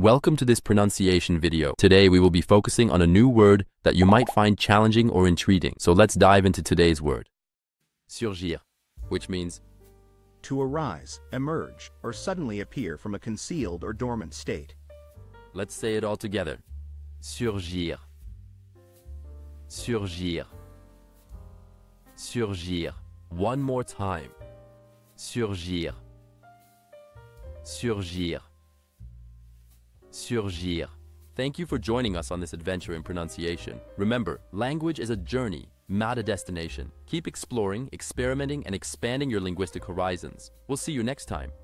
Welcome to this pronunciation video. Today we will be focusing on a new word that you might find challenging or intriguing. So let's dive into today's word. Surgir, which means to arise, emerge, or suddenly appear from a concealed or dormant state. Let's say it all together. Surgir. Surgir. Surgir. One more time. Surgir. Surgir. Surgir. Thank you for joining us on this adventure in pronunciation. Remember, language is a journey, not a destination. Keep exploring, experimenting, and expanding your linguistic horizons. We'll see you next time.